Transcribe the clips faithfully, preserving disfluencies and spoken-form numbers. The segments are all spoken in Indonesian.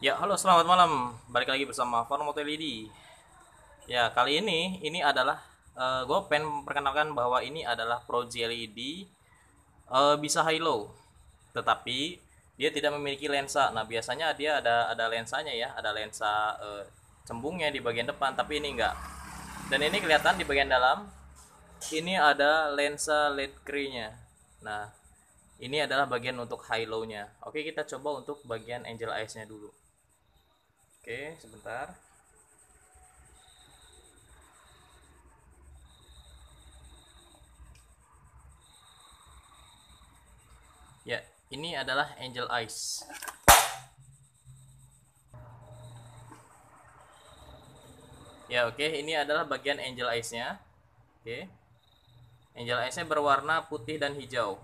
Ya, halo, selamat malam. Balik lagi bersama Formoto L E D. Ya, kali ini ini adalah eh, gue pengen perkenalkan bahwa ini adalah Projie L E D eh, bisa HiLo. Tetapi dia tidak memiliki lensa. Nah, biasanya dia ada ada lensanya ya, ada lensa eh, cembungnya di bagian depan, tapi ini enggak. Dan ini kelihatan di bagian dalam. Ini ada lensa L E D kri-nya. Nah, ini adalah bagian untuk HiLo-nya. Oke, kita coba untuk bagian Angel Eyes-nya dulu. Oke, sebentar. Ya, ini adalah Angel Eyes. Ya, oke, ini adalah bagian Angel Eyes-nya. Oke. Angel Eyes-nya berwarna putih dan hijau.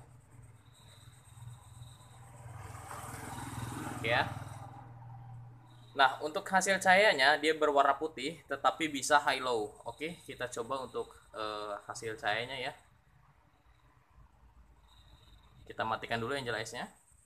Oke ya. Nah, untuk hasil cahayanya dia berwarna putih tetapi bisa high low. Oke, kita coba untuk uh, hasil cahayanya ya. Kita matikan dulu Angel Eyes-nya.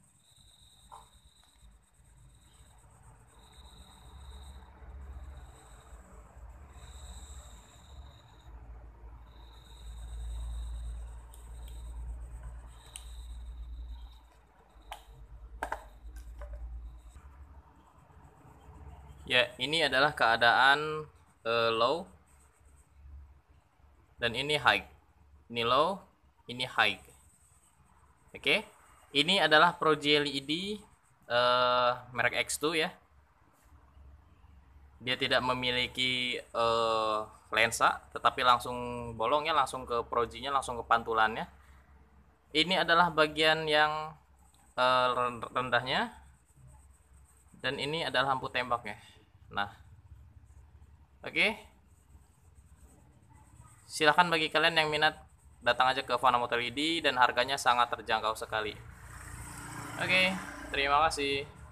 Ya, ini adalah keadaan uh, low dan ini high. Ini low, ini high. Oke. Ini adalah Projie L E D uh, merek X dua ya. Dia tidak memiliki uh, lensa, tetapi langsung bolong ya, langsung ke projinya, langsung ke pantulannya. Ini adalah bagian yang uh, rendahnya, dan ini adalah lampu tembaknya. Nah, oke, okay. Silahkan bagi kalian yang minat datang aja ke Formoto L E D dan harganya sangat terjangkau sekali. Oke, okay, terima kasih.